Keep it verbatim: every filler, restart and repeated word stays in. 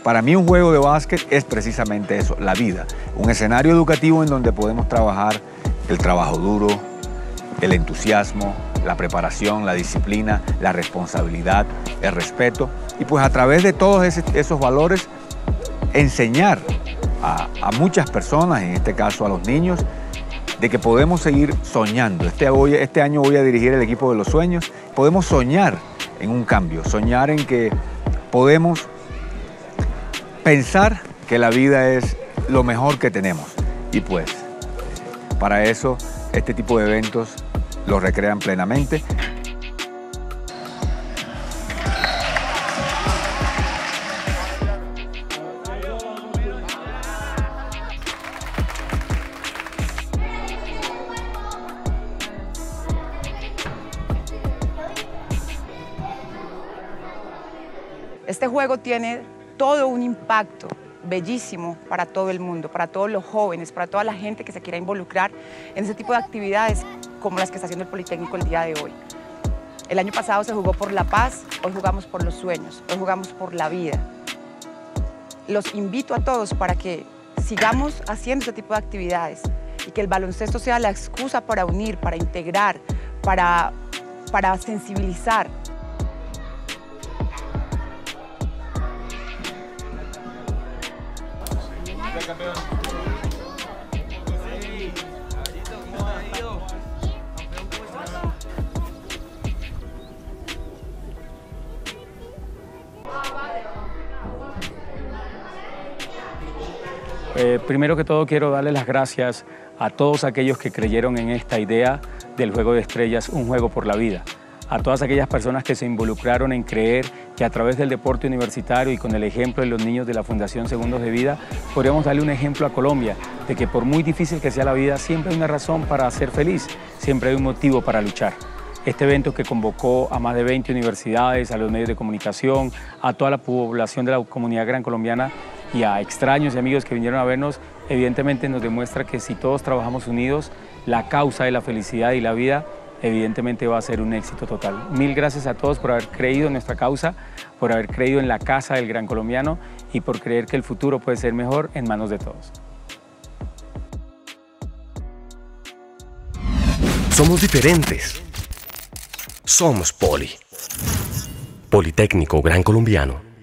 Para mí un juego de básquet es precisamente eso, la vida. Un escenario educativo en donde podemos trabajar el trabajo duro, el entusiasmo, la preparación, la disciplina, la responsabilidad, el respeto. Y pues a través de todos ese, esos valores, enseñar a, a muchas personas, en este caso a los niños, de que podemos seguir soñando. Este, voy, este año voy a dirigir el equipo de los sueños. Podemos soñar en un cambio, soñar en que podemos pensar que la vida es lo mejor que tenemos. Y pues, para eso, este tipo de eventos los recrean plenamente. Este juego tiene todo un impacto bellísimo para todo el mundo, para todos los jóvenes, para toda la gente que se quiera involucrar en ese tipo de actividades como las que está haciendo el Politécnico el día de hoy. El año pasado se jugó por la paz, hoy jugamos por los sueños, hoy jugamos por la vida. Los invito a todos para que sigamos haciendo este tipo de actividades y que el baloncesto sea la excusa para unir, para integrar, para, para sensibilizar. Eh, primero que todo quiero darle las gracias a todos aquellos que creyeron en esta idea del Juego de Estrellas, un juego por la vida. A todas aquellas personas que se involucraron en creer que a través del deporte universitario y con el ejemplo de los niños de la Fundación Segundos de Vida, podríamos darle un ejemplo a Colombia de que por muy difícil que sea la vida, siempre hay una razón para ser feliz, siempre hay un motivo para luchar. Este evento que convocó a más de veinte universidades, a los medios de comunicación, a toda la población de la comunidad gran colombiana y a extraños y amigos que vinieron a vernos, evidentemente nos demuestra que si todos trabajamos unidos, la causa de la felicidad y la vida evidentemente va a ser un éxito total. Mil gracias a todos por haber creído en nuestra causa, por haber creído en la casa del gran colombiano y por creer que el futuro puede ser mejor en manos de todos. Somos diferentes. Somos Poli. Politécnico Gran Colombiano.